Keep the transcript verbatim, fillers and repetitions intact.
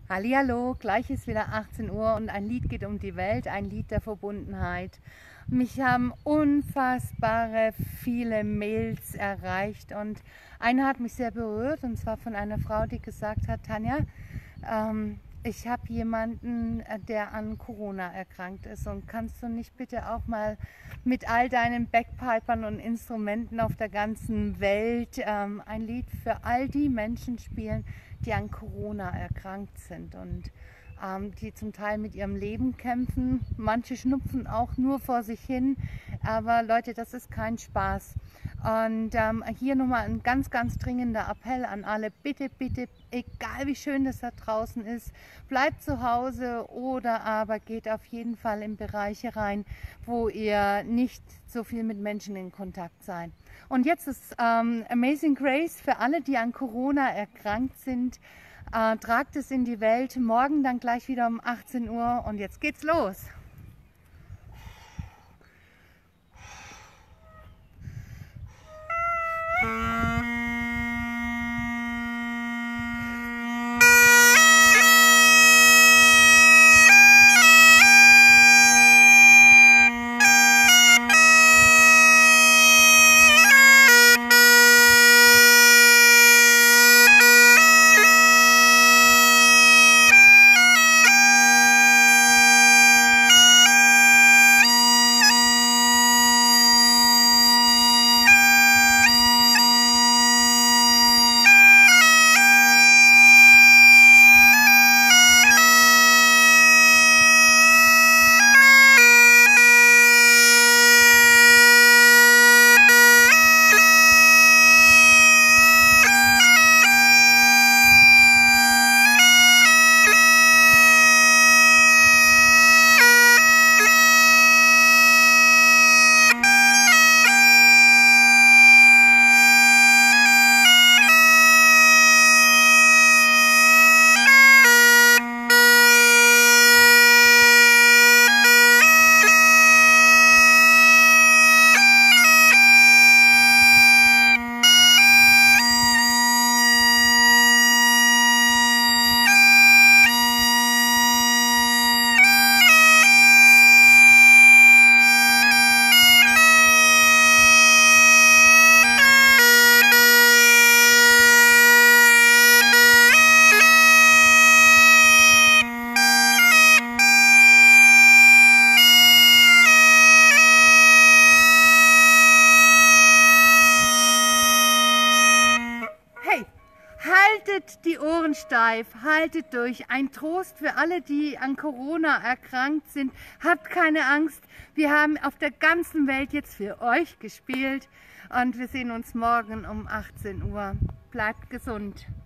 Hallihallo, gleich ist wieder achtzehn Uhr und ein Lied geht um die Welt, ein Lied der Verbundenheit. Mich haben unfassbare viele Mails erreicht und eine hat mich sehr berührt, und zwar von einer Frau, die gesagt hat: Tanja, ähm, ich habe jemanden, der an Corona erkrankt ist, und kannst du nicht bitte auch mal mit all deinen Backpipern und Instrumenten auf der ganzen Welt ähm, ein Lied für all die Menschen spielen, die an Corona erkrankt sind und ähm, die zum Teil mit ihrem Leben kämpfen. Manche schnupfen auch nur vor sich hin, aber Leute, das ist kein Spaß. Und ähm, hier nochmal ein ganz, ganz dringender Appell an alle. Bitte, bitte, egal wie schön das da draußen ist, bleibt zu Hause oder aber geht auf jeden Fall in Bereiche rein, wo ihr nicht so viel mit Menschen in Kontakt seid. Und jetzt ist ähm, Amazing Grace für alle, die an Corona erkrankt sind. Äh, tragt es in die Welt. Morgen dann gleich wieder um achtzehn Uhr und jetzt geht's los. Haltet die Ohren steif, haltet durch. Ein Trost für alle, die an Corona erkrankt sind. Habt keine Angst, wir haben auf der ganzen Welt jetzt für euch gespielt und wir sehen uns morgen um achtzehn Uhr. Bleibt gesund.